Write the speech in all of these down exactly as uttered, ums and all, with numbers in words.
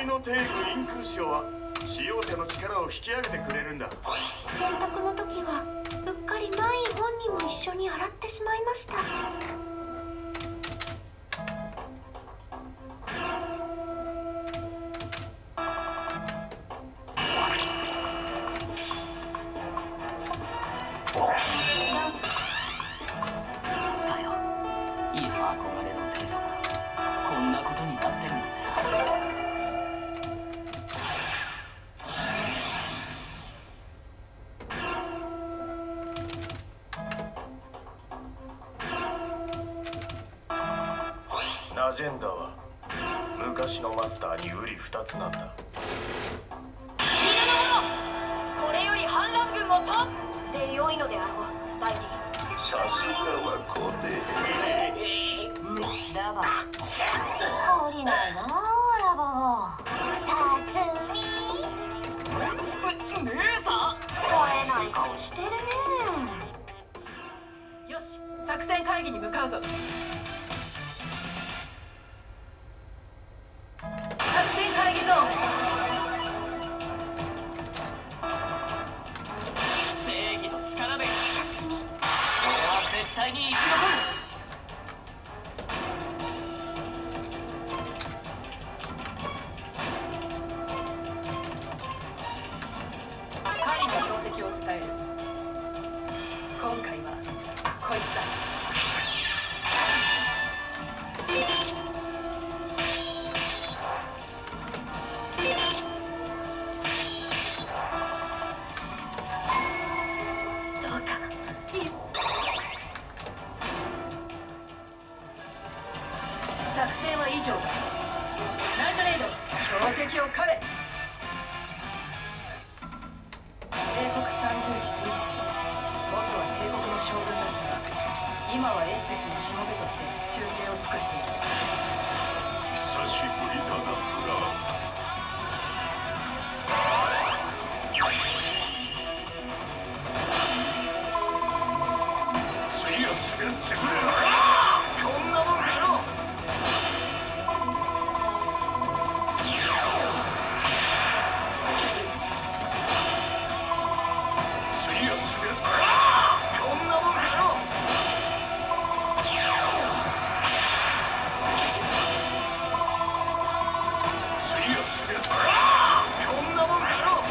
の帝国インクルシオは使用者の力を引き上げてくれるんだ。 洗濯の時はうっかりマイン本人も一緒に洗ってしまいました。 さよ、いい憧れのテイトがこんなことになってるなんてな。アジェンダは昔のマスターに瓜二つなんだ。 皆の者、これより反乱軍をとで良いのであろう、大臣。 さすがは皇帝。 ラバ降りないなあ、ラバは。辰巳姉さん、 吠えない顔してるね。 よし、作戦会議に向かうぞ。作戦会議ゾーン。 正義の力で辰巳、 俺は絶対に生き残る。 狩りの標的を伝える。今回はこいつだ。どうかいい。作戦は以上だ。ナイトレイド、標的を狩れ。帝国三重士に元は帝国の将軍だったが、今はエスペスのしもべとして忠誠を尽くしている。 久しぶりだな、ブラウン。水圧が潰れる。こんなもんやろ。水圧がこんなもんやろ。水圧がこんなもんやろ。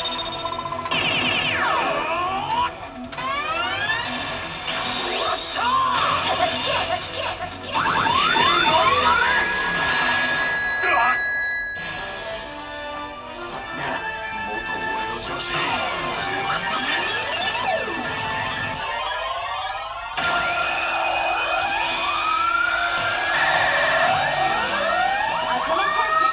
さすが元俺の上司、強かったぜ。 赤目チャンス。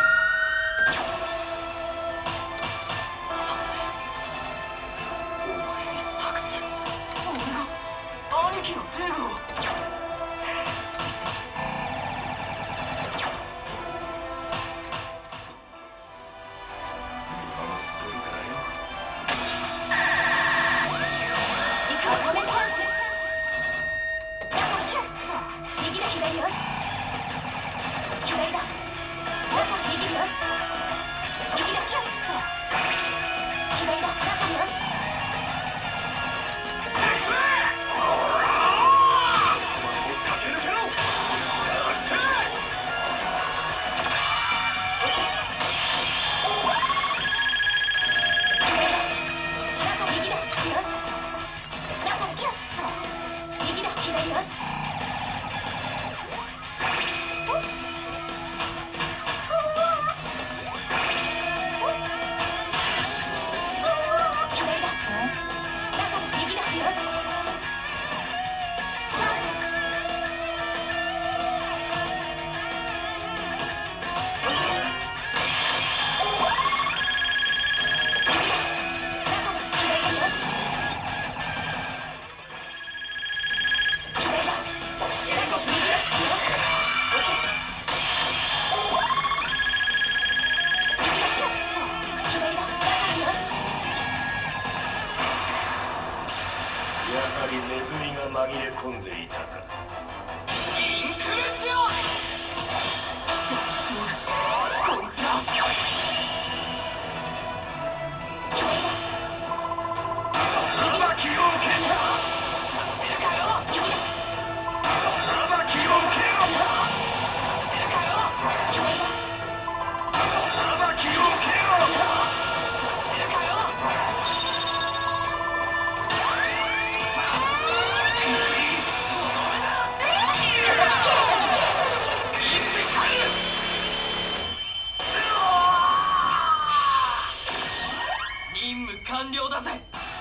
お前に託す。俺が兄貴のテールを。 赤目チャンス。キャッと右だ左よし。左だ。中右よし。右だキャッと。左だ中よし。 駆け抜けろ。さあ中右だよし。中キャッと右だ左よし。左だ。中右だよし。チャンス。 やはりネズミが紛れ込んでいたか。 インクルシオン。こいつはだぜ。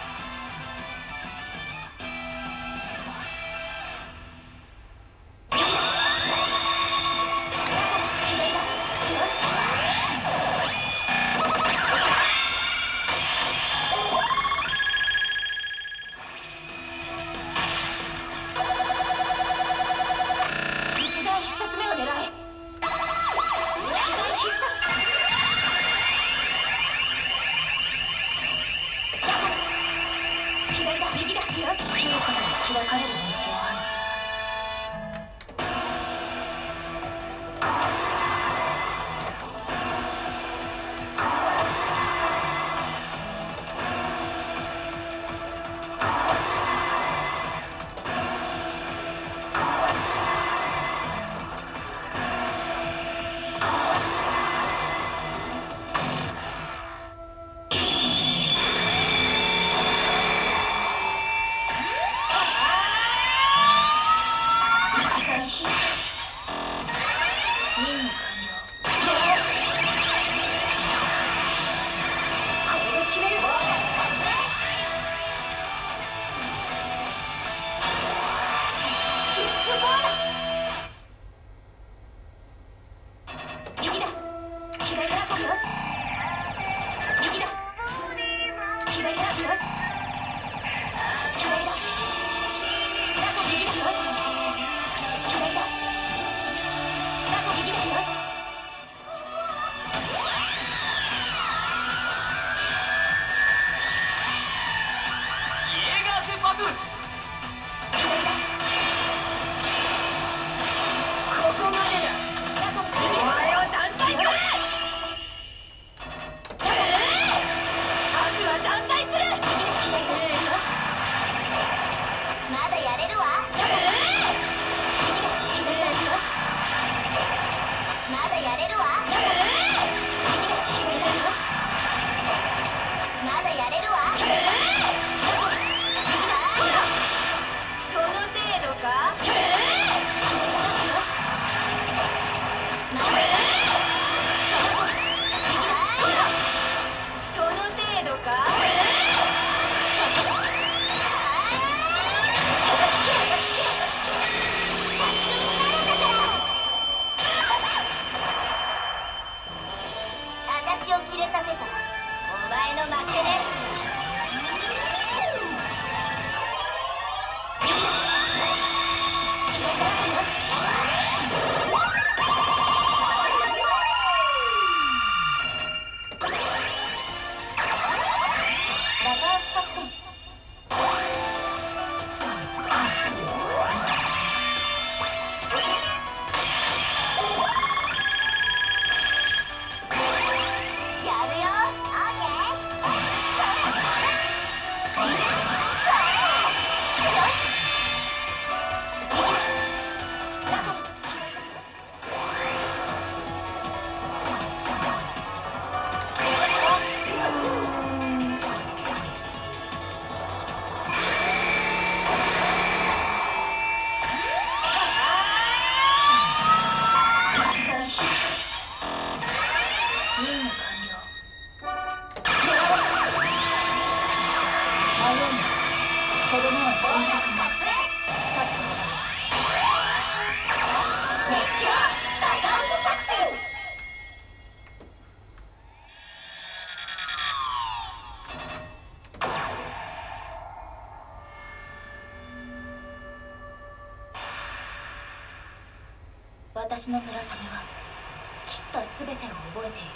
私の村雨はきっと全てを覚えている。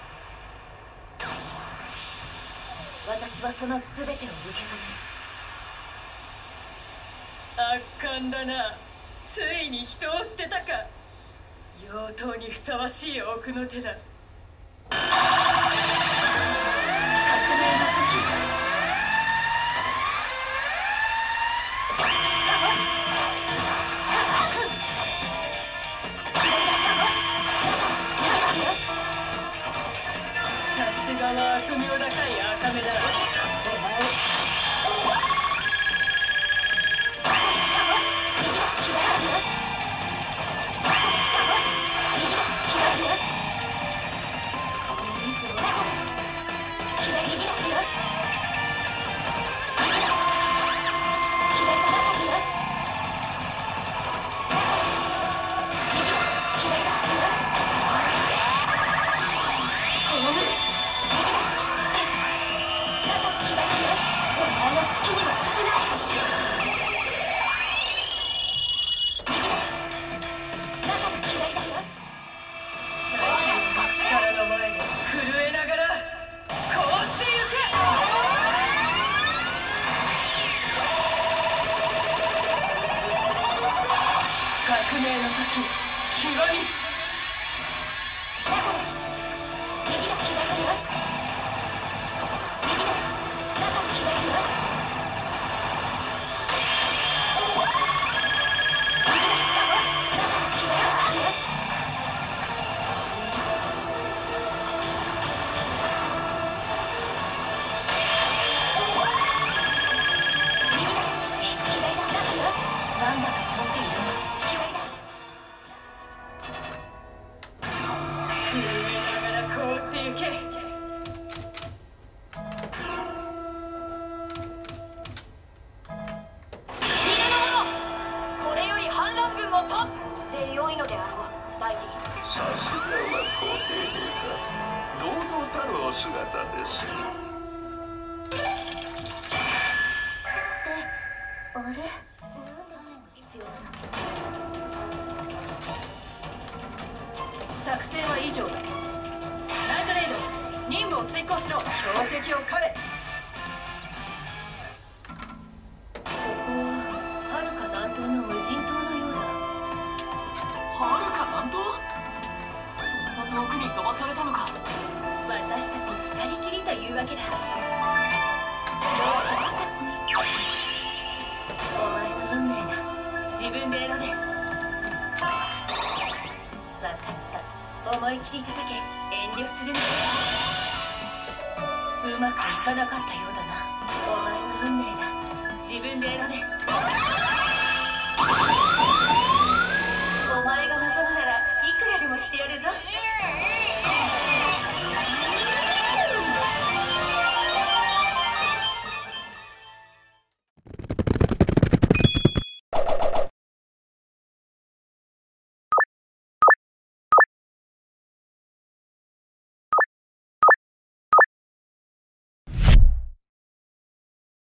私はその全てを受け止める。 圧巻だな。ついに人を捨てたか。妖刀にふさわしい奥の手だ。革命の時。さすがは悪名高い赤目だ。 こさすがは皇帝陛下、堂々たるお姿です。 で、あれなんで必要なの？ 作戦は以上だ。ナイトレイド、任務を遂行しろ。標的を狩れ。ここははるか南東の無人島のようだ。 はるか南東？そんな遠くに飛ばされたのか。 私たち二人きりというわけだ。さて、どうする勝つに。お前の運命だ。自分で選べ。分かった。思い切り叩け。遠慮するな。うまくいかなかったようだな。お前の運命だ。自分で選べ。